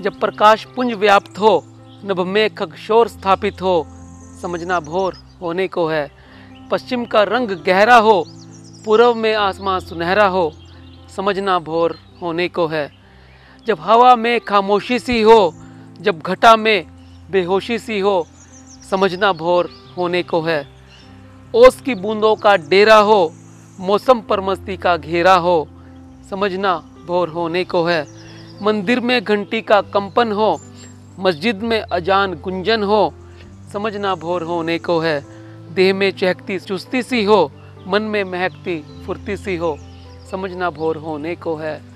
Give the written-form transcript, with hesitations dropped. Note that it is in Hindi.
जब प्रकाश पुंज व्याप्त हो, नभ में खगशोर स्थापित हो, समझना भोर होने को है। पश्चिम का रंग गहरा हो, पूर्व में आसमां सुनहरा हो, समझना भोर होने को है। जब हवा में खामोशी सी हो, जब घटा में बेहोशी सी हो, समझना भोर होने को है। ओस की बूंदों का डेरा हो, मौसम पर मस्ती का घेरा हो, समझना भोर होने को है। मंदिर में घंटी का कंपन हो, मस्जिद में अजान गुंजन हो, समझना भोर होने को है। देह में चहकती चुस्ती सी हो, मन में महकती फुर्ती सी हो, समझना भोर होने को है।